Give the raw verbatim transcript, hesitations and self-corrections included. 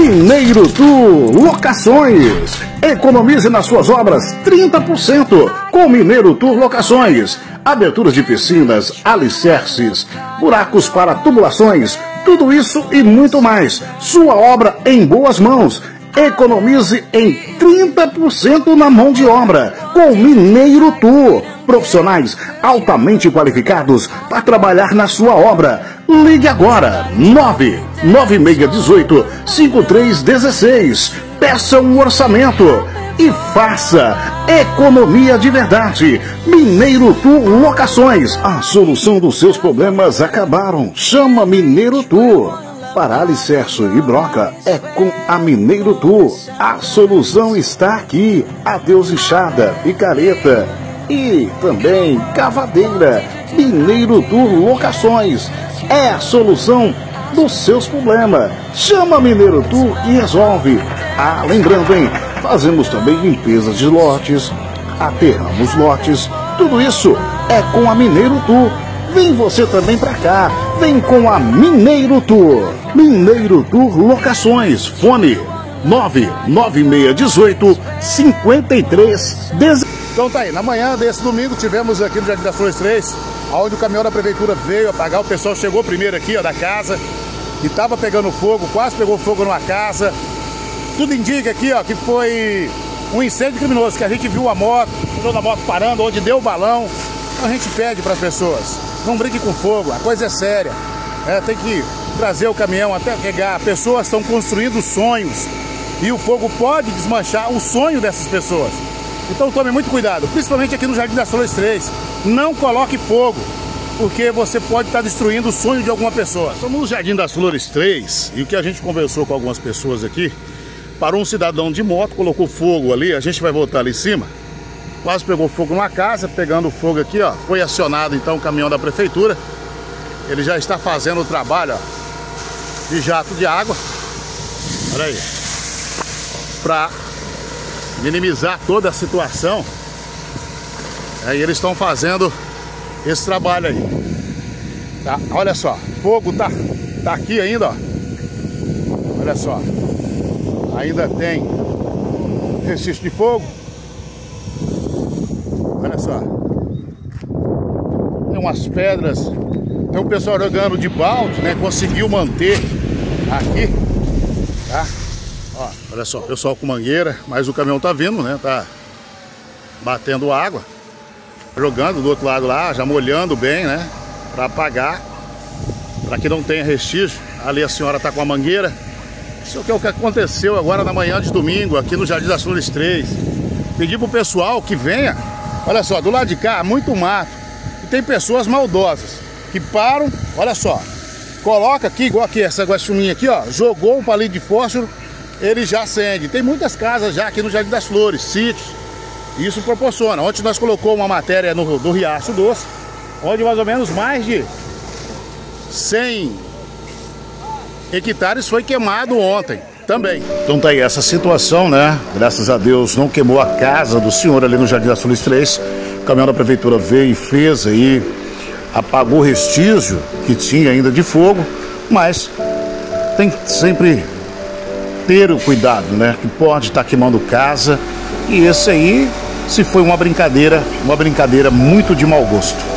Mineiro Tour Locações. Economize nas suas obras trinta por cento com Mineiro Tour Locações. Aberturas de piscinas, alicerces, buracos para tubulações, tudo isso e muito mais. Sua obra em boas mãos. Economize em trinta por cento na mão de obra com Mineiro Tour. Profissionais altamente qualificados para trabalhar na sua obra. Ligue agora, nove nove seis um oito, cinco três um seis. Peça um orçamento e faça economia de verdade. Mineiro Tour Locações. A solução dos seus problemas acabaram. Chama Mineiro Tour. Para alicerce e broca é com a Mineiro Tour. A solução está aqui. Adeus enxada, picareta e também cavadeira. Mineiro Tour Locações é a solução dos seus problemas. Chama Mineiro Tour e resolve. Ah, lembrando, hein? Fazemos também limpezas de lotes, aterramos lotes. Tudo isso é com a Mineiro Tour. Vem você também pra cá. Vem com a Mineiro Tour. Mineiro Tour Locações. Fone nove nove seis um oito, cinco três um zero. Então tá aí, na manhã desse domingo tivemos aqui no Jardim das Flores três, onde o caminhão da prefeitura veio apagar. O pessoal chegou primeiro aqui, ó, da casa, e tava pegando fogo, quase pegou fogo numa casa. Tudo indica aqui, ó, que foi um incêndio criminoso, que a gente viu a moto, a moto parando, onde deu o balão. Então a gente pede para as pessoas, não brinque com fogo, a coisa é séria. É, tem que trazer o caminhão até pegar. Pessoas estão construindo sonhos e o fogo pode desmanchar o sonho dessas pessoas. Então tome muito cuidado, principalmente aqui no Jardim das Flores três. Não coloque fogo, porque você pode estar destruindo o sonho de alguma pessoa. Estamos no Jardim das Flores três e o que a gente conversou com algumas pessoas aqui, parou um cidadão de moto, colocou fogo ali, a gente vai voltar ali em cima. Quase pegou fogo numa casa, pegando fogo aqui, ó. Foi acionado então o caminhão da prefeitura. Ele já está fazendo o trabalho, ó, de jato de água. Olha aí. Para minimizar toda a situação. Aí eles estão fazendo esse trabalho aí. Tá? Olha só, fogo tá, tá aqui ainda, ó. Olha só. Ainda tem resíduo de fogo. Olha só. Tem umas pedras. Tem um pessoal jogando de balde, né? Conseguiu manter aqui, tá? Ó, olha só, pessoal com mangueira, mas o caminhão tá vindo, né? Tá batendo água, jogando do outro lado lá, já molhando bem, né? Para apagar, para que não tenha restígio. Ali a senhora tá com a mangueira. Isso é o que aconteceu agora na manhã de domingo, aqui no Jardim das Flores três. Pedi pro pessoal que venha. Olha só, do lado de cá, muito mato. E tem pessoas maldosas que param, olha só, coloca aqui, igual aqui, essa guaxininha aqui, ó, jogou um palito de fósforo, ele já acende. Tem muitas casas já aqui no Jardim das Flores, sítios, e isso proporciona. Ontem nós colocamos uma matéria no, do Riacho Doce, onde mais ou menos mais de cem hectares foi queimado ontem também. Então tá aí essa situação, né? Graças a Deus não queimou a casa do senhor ali no Jardim das Flores três. O caminhão da prefeitura veio e fez aí, apagou o restígio que tinha ainda de fogo, mas tem que sempre ter o cuidado, né? Que pode estar queimando casa, e esse aí, se foi uma brincadeira, uma brincadeira muito de mau gosto.